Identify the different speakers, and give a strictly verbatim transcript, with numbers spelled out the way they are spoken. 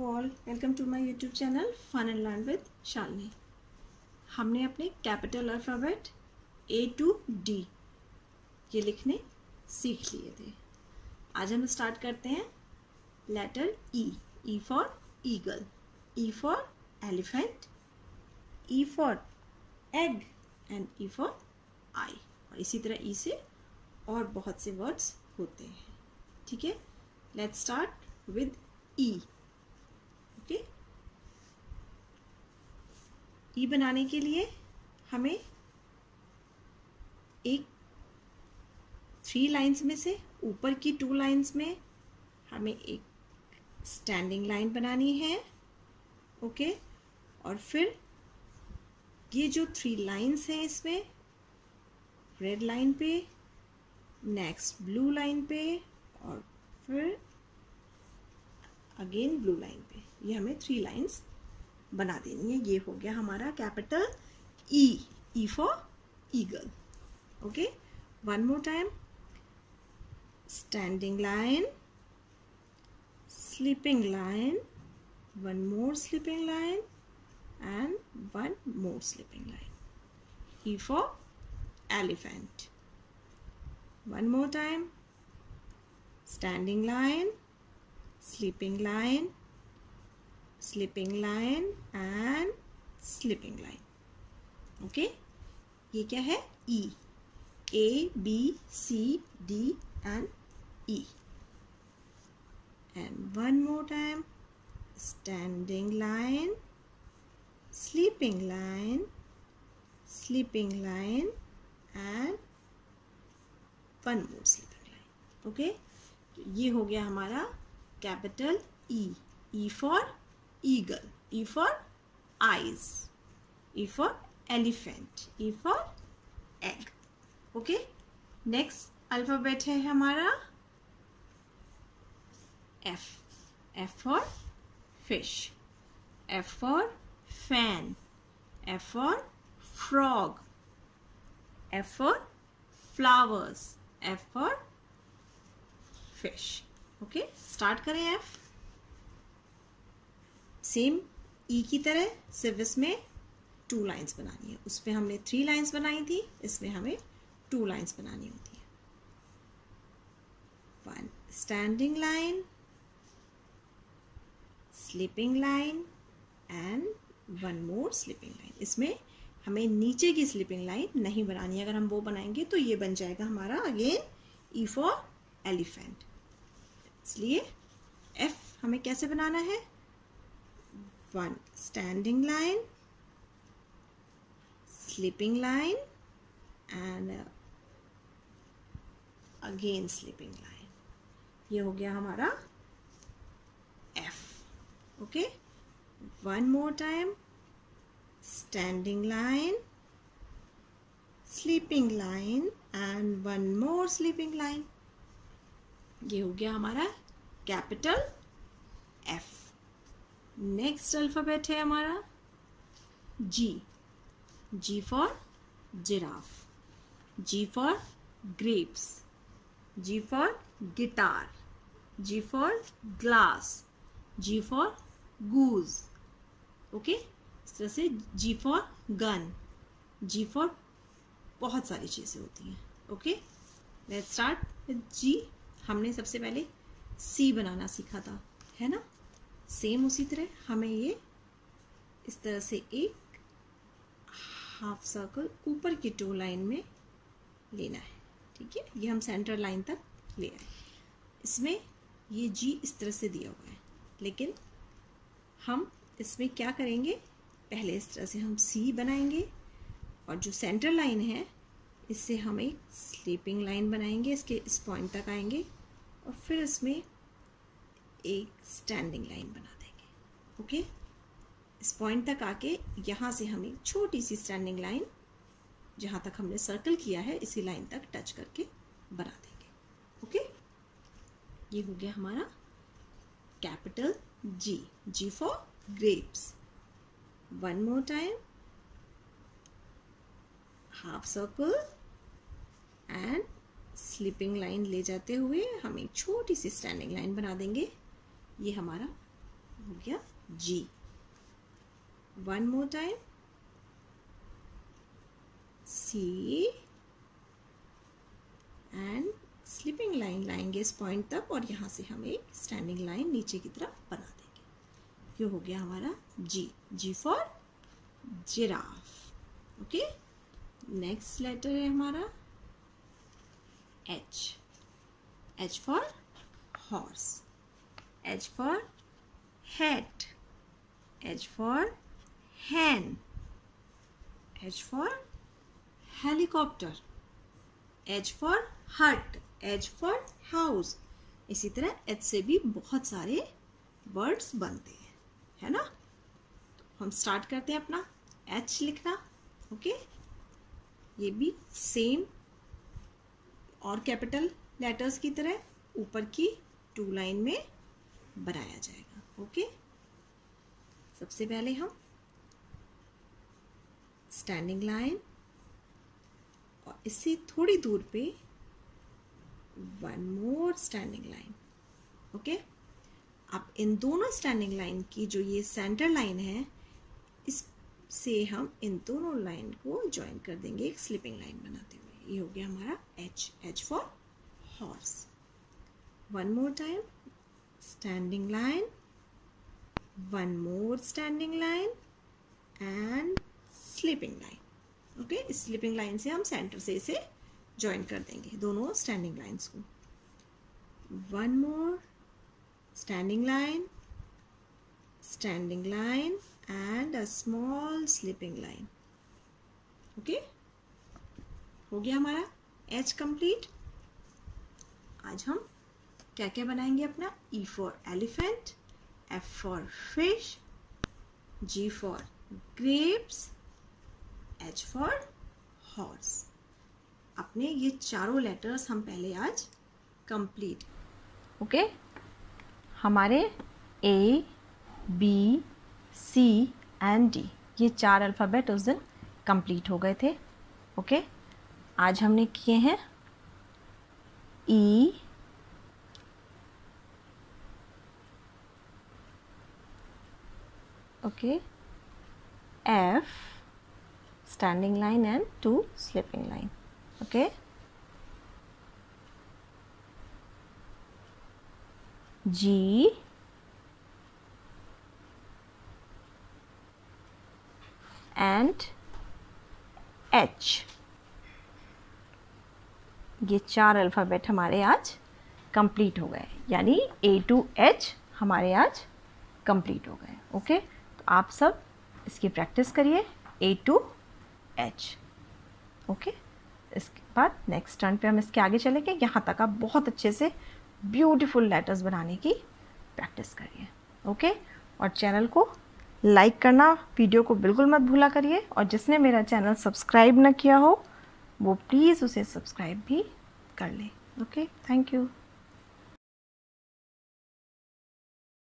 Speaker 1: All, welcome to my YouTube channel fun and learn with Shalini. हमने अपने capital alphabet A to D ये लिखने सीख लिए थे। आज हम स्टार्ट करते हैं letter E. E for eagle, E for elephant, E for egg and E for eye. और इसी तरह ई से और बहुत से वर्ड्स होते हैं। ठीक है, let's start with E. Okay, E बनाने के लिए हमें एक थ्री लाइंस में से ऊपर की टू लाइंस में हमें एक स्टैंडिंग लाइन बनानी है। ओके, और फिर ये जो थ्री लाइंस हैं इसमें रेड लाइन पे, नेक्स्ट ब्लू लाइन पे और फिर अगेन ब्लू लाइन पे, ये हमें थ्री लाइंस बना देनी है। ये हो गया हमारा capital E. E for eagle. Okay, one more time, standing line, sleeping line, one more sleeping line and one more sleeping line. E for elephant. One more time, standing line, sleeping line, sleeping line and sleeping line. Okay, ये क्या है? E. A, B, C, D and E. And one more time, standing line, sleeping line, sleeping line and one more sleeping line. Okay, तो ये हो गया हमारा capital E. E for eagle, E for eyes, E for elephant, E for egg. Okay, next alphabet है हमारा F. F for fish, F for fan, F for frog, F for flowers, F for fish. Okay, start करें F। Same E की तरह सिर्फ इसमें two lines बनानी है। उसमें हमने थ्री लाइंस बनाई थी, इसमें हमें टू लाइंस बनानी होती है। One standing line, sleeping line and one more sleeping line. इसमें हमें नीचे की स्लीपिंग लाइन नहीं बनानी है। अगर हम वो बनाएंगे तो ये बन जाएगा हमारा अगेन ई फॉर एलिफेंट। इसलिए एफ हमें कैसे बनाना है? One standing line, sleeping line and again sleeping line. ये हो गया हमारा F. Okay, one more time, standing line, sleeping line and one more sleeping line. ये हो गया हमारा कैपिटल एफ। नेक्स्ट अल्फाबेट है हमारा G. G for giraffe, G for grapes, G for guitar, G for glass, G for goose. Okay, इस तरह से G for gun, G for बहुत सारी चीज़ें होती हैं। Okay, let's start with G. हमने सबसे पहले सी बनाना सीखा था, है ना? सेम उसी तरह हमें ये इस तरह से एक हाफ सर्कल ऊपर की टू लाइन में लेना है। ठीक है, ये हम सेंटर लाइन तक ले आए। इसमें ये जी इस तरह से दिया हुआ है, लेकिन हम इसमें क्या करेंगे? पहले इस तरह से हम सी बनाएंगे और जो सेंटर लाइन है इससे हम एक स्लीपिंग लाइन बनाएंगे, इसके इस पॉइंट तक आएंगे और फिर इसमें एक स्टैंडिंग लाइन बना देंगे। ओके, इस पॉइंट तक आके यहाँ से हम एक छोटी सी स्टैंडिंग लाइन जहाँ तक हमने सर्कल किया है इसी लाइन तक टच करके बना देंगे। ओके, ये हो गया हमारा capital G. G for grapes. One more time, half circle and sleeping line ले जाते हुए हम एक छोटी सी स्टैंडिंग लाइन बना देंगे। ये हमारा हो गया G. One more time, C and sleeping line लाएंगे इस पॉइंट तक और यहाँ से हम एक स्टैंडिंग लाइन नीचे की तरफ बना देंगे। ये हो गया हमारा G. G for giraffe. Okay, next letter है हमारा H. H for horse, H for head, H for hen, H for helicopter, H for hut, H for house। इसी तरह H से भी बहुत सारे वर्ड्स बनते हैं, है ना। तो हम स्टार्ट करते हैं अपना H लिखना। ओके, ये भी सेम और कैपिटल लेटर्स की तरह ऊपर की टू लाइन में बनाया जाएगा। ओके, सबसे पहले हम स्टैंडिंग लाइन और इससे थोड़ी दूर पे one more standing line. Okay, अब इन दोनों स्टैंडिंग लाइन की जो ये सेंटर लाइन है, इससे हम इन दोनों लाइन को ज्वाइन कर देंगे एक स्लीपिंग लाइन बनाते हुए। ये हो गया हमारा H. H for horse. One more time, standing line, one more standing line and sleeping line. Okay, इस स्लीपिंग लाइन से हम सेंटर से इसे ज्वाइन कर देंगे दोनों स्टैंडिंग लाइंस को। One more standing line, standing line and a small sleeping line. Okay, हो गया हमारा एच कंप्लीट। आज हम क्या क्या बनाएंगे अपना। E for elephant, F for fish, G for grapes, H for horse। अपने ये चारों लेटर्स हम पहले आज कंप्लीट।
Speaker 2: ओके, हमारे A, B, C and D ये चार अल्फ़ाबेट उस दिन कंप्लीट हो गए थे। ओके, आज हमने किए हैं E, okay, F standing line and two sleeping line। okay, G, and H ये चार अल्फ़ाबेट हमारे आज कंप्लीट हो गए, यानी A to H हमारे आज कंप्लीट हो गए। ओके, तो आप सब इसकी प्रैक्टिस करिए A to H। ओके, इसके बाद नेक्स्ट टर्न पे हम इसके आगे चलेंगे। यहाँ तक आप बहुत अच्छे से ब्यूटीफुल लेटर्स बनाने की प्रैक्टिस करिए। ओके, और चैनल को लाइक करना, वीडियो को बिल्कुल मत भूला करिए, और जिसने मेरा चैनल सब्सक्राइब ना किया हो वो प्लीज़ उसे सब्सक्राइब भी कर ले। Okay, thank you.